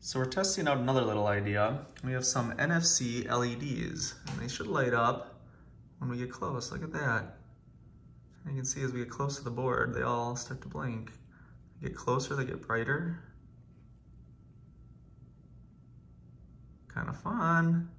So we're testing out another little idea. We have some NFC LEDs, and they should light up when we get close. Look at that. And you can see as we get close to the board, they all start to blink. They get closer, they get brighter. Kind of fun.